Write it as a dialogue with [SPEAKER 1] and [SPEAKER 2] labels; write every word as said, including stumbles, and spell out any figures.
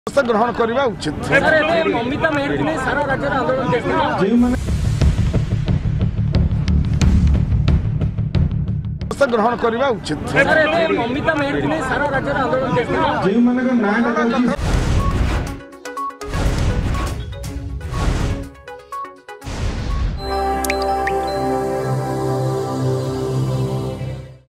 [SPEAKER 1] ग्रहण करने उचित
[SPEAKER 2] ममिता मेहर ने सारा राज्य आंदोलन
[SPEAKER 1] ग्रहण करने उचित
[SPEAKER 2] ममिता मेहर ने सारा राज्य आंदोलन